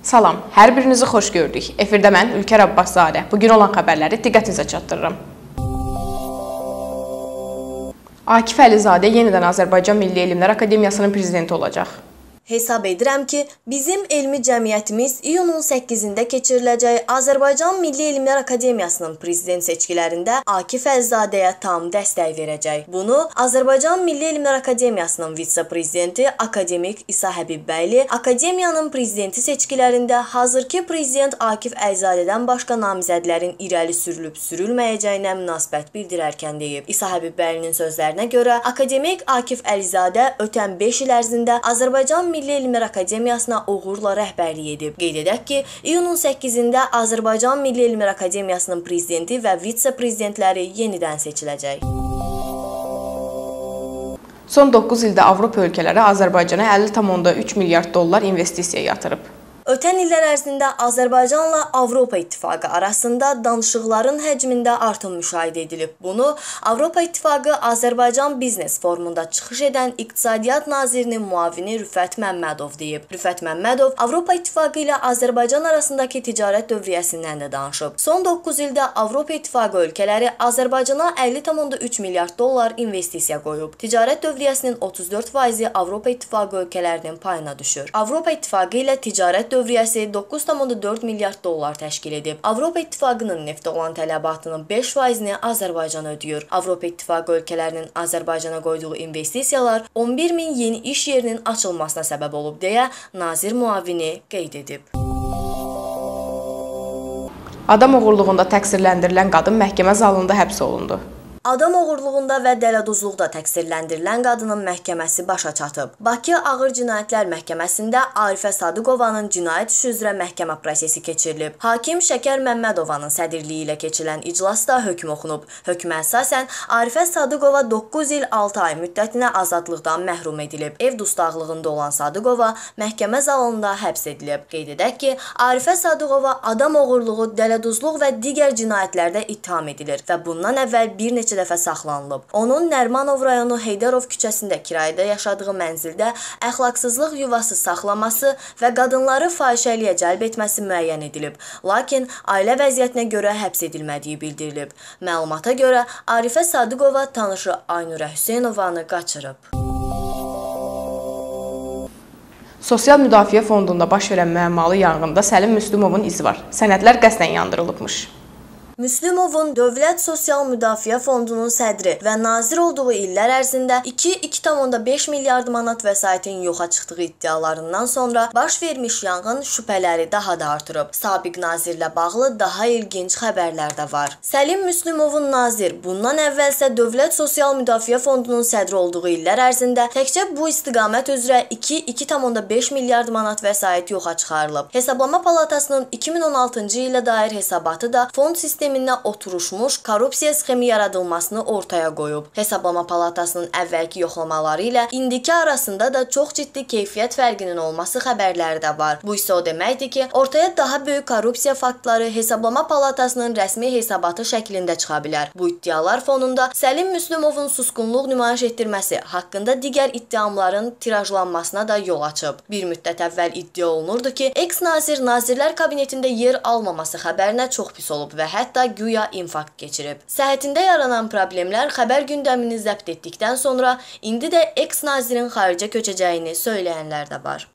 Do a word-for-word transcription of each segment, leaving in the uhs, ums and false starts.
Salam, hər birinizi xoş gördük. Efirdə mən Ülkər Abbaszadə. Bugün olan xəbərləri diqqətinizə çatdırıram. Akif Əlizadə yenidən Azərbaycan Milli Elmlər Akademiyasının prezidenti olacaq. Hesab edirəm ki, bizim elmi cəmiyyətimiz iyunun səkkizində keçiriləcək Azərbaycan Milli Elmlər Akademiyasının prezident seçkilərində Akif Əlizadəyə tam dəstək verəcək. Bunu Azərbaycan Milli Elmlər Akademiyasının vitse-prezidenti akademik İsa Həbibbəyli Akademiyanın prezidenti seçkilərində hazırki prezident Akif Əlizadədən başqa namizədlərin irəli sürülüb sürülməyəcəyinə münasibət bildirərkən deyib. İsa Həbibbəylinin sözlərinə görə akademik Akif Əlizadə ötən beş il ərzində Azərbaycan Milli Elmlər Akademiyasına uğurla rəhbərlik edib. Qeyd edək ki, iyunun səkkizində Azərbaycan Milli Elmlər Akademiyasının prezidenti və vitse-prezidentləri yenidən seçiləcək. Son doqquz ildə Avropa ölkələri Azərbaycana əlli tam onda üç milyard dollar investisiya yatırıb. Ötən illər ərzində Azərbaycanla Avropa İttifaqı arasında danışıqların həcmində artım müşahidə edilib. Bunu Avropa İttifaqı Azərbaycan Biznes Forumunda çıxış edən İqtisadiyyat Nazirinin müavini Rüfət Məmmədov deyib. Rüfət Məmmədov Avropa İttifaqı ilə Azərbaycan arasındakı ticarət dövriyyəsindən də danışıb. Son doqquz ildə Avropa İttifaqı ölkələri Azərbaycana əlli tam onda üç milyard dollar investisiya qoyub. Ticarət dövriyyəsinin otuz dörd faizi Avropa İttifaqı ölkələrinin payına düşür. Avropa İttifaqı ilə ticarət dövriyyəsi doqquz tam onda dörd milyard dollar təşkil edib. Avropa İttifaqının neftə olan tələbatının beş faizini Azərbaycan ödəyir. Avropa İttifaqı ölkələrinin Azərbaycana qoyduğu investisiyalar on bir min yeni iş yerinin açılmasına səbəb olub deyə nazir müavini qeyd edib. Adam oğurluğunda təqsirləndirilən qadın məhkəmə zalında həbs olundu. Adam oğurluğunda və dələduzluqda təqsirləndirilən qadının məhkəməsi başa çatıb. Bakı Ağır Cinayətlər Məhkəməsində Arifə Sadıqovanın cinayət işi üzrə məhkəmə prosesi keçirilib. Hakim Şəkər Məmmədovanın sədrliyi ilə keçirilən iclasda hökm oxunub. Hökmə əsasən Arifə Sadıqova doqquz il altı ay müddətinə azadlıqdan məhrum edilib. Ev dustaqlığında olan Sadıqova məhkəmə zalında həbs edilib. Qeyd edək ki, Arifə Sadıqova adam oğurluğu, dələduzluq və digər cinayətlərdə ittiham edilir və bundan əvvəl bir neçə dəfə saxlanılıb. Onun Nərmanov rayonu Heydərov küçəsində kirayədə yaşadığı mənzildə əxlaqsızlıq yuvası saxlaması və qadınları fahişəliyə cəlb etməsi müəyyən edilib. Lakin ailə vəziyyətinə görə həbs edilmədiyi bildirilib. Məlumata görə Arifə Sadıqova tanışı Aynurə Hüseynovanı qaçırıb. Sosial Müdafiə Fondunda baş verən müəmmalı yanğında Səlim Müslümovun izi var. Sənədlər qəsdən yandırılıbmış. Müslümovun Dövlət Sosial Müdafiə Fondunun sədri və nazir olduğu illər ərzində iki iki tam onda beş milyard manat vəsaitin yoxa çıxdığı iddialarından sonra baş vermiş yanğın şübhələri daha da artırıb. Sabiq nazirlə bağlı daha ilginc xəbərlər də var. Səlim Müslümovun nazir bundan əvvəlsə Dövlət Sosial Müdafiə Fondunun sədri olduğu illər ərzində təkcə bu istiqamət üzrə iki iki tam onda beş milyard manat vəsait yoxa çıxarılıb. Hesablama Palatasının iki min on altıncı ilə dair hesabatı da fond sistemi sisteminə oturuşmuş korrupsiya sxemi yaradılmasını ortaya qoyub. Hesablama Palatasının əvvəlki yoxlamaları ilə indiki arasında da çox ciddi keyfiyyət fərqinin olması xəbərləri də var. Bu isə o deməkdir ki, ortaya daha böyük korrupsiya faktları Hesablama Palatasının rəsmi hesabatı şəklində çıxa bilər. Bu iddialar fonunda Səlim Müslümovun susqunluq nümayiş etdirməsi haqqında digər iddiamların tirajlanmasına da yol açıb. Bir müddət əvvəl iddia olunurdu ki, eks-nazir Nazirlər Kabinetində yer almaması xəbərinə çox pis olub və hətta güya infarkt keçirib. Səhhətində yaranan problemlər xəbər gündəmini zəbt etdikdən sonra indi də eks-nazirin xaricə köçəcəyini söyləyənlər də var.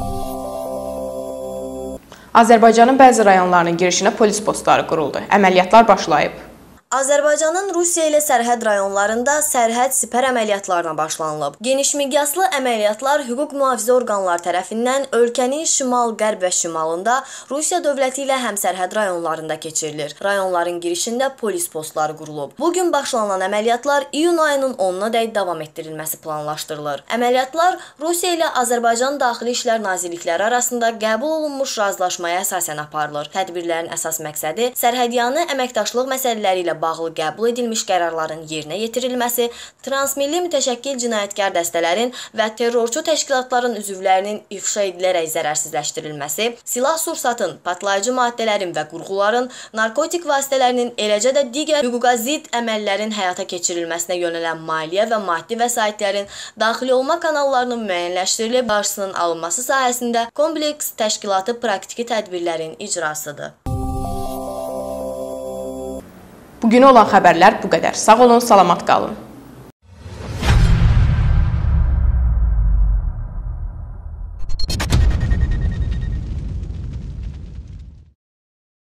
Azərbaycanın bəzi rayonlarının girişinə polis postları quruldu. Əməliyyatlar başlayıb. Azərbaycanın Rusiya ilə sərhəd rayonlarında sərhəd sipər əməliyyatlarına başlanılıb. Genişmiqyaslı əməliyyatlar hüquq mühafizə orqanları tərəfindən ölkənin şimal, qərb və şimalında Rusiya dövləti ilə həmsərhəd rayonlarında keçirilir. Rayonların girişində polis postları qurulub. Bugün başlanan əməliyyatlar iyun ayının onuna dək davam etdirilməsi planlaşdırılır. Əməliyyatlar Rusiya ilə Azərbaycan Daxili İşlər Nazirlikləri arasında qəbul olunmuş razılaşmaya əsasən aparılır. Tədbirlərin əsas məqsədi sərhədyanı əməkdaşlıq məsələləri ilə ilə bağlı qəbul edilmiş qərarların yerinə yetirilməsi, transmilli mütəşəkkil cinayətkar dəstələrin və terrorçu təşkilatların üzvlərinin ifşa edilərək zərərsizləşdirilməsi, silah-sursatın, partlayıcı maddələrin və qurğuların, narkotik vasitələrinin, eləcə də digər hüquqa zidd əməllərin həyata keçirilməsinə yönələn maliyyə və maddi vəsaitlərin daxil olma kanallarının müəyyənləşdirilib qarşısının alınması sahəsində kompleks təşkilatı praktiki tədbirlərin icrasıdır. Bugünə olan xəbərlər bu qədər. Sağ olun, salamat qalın.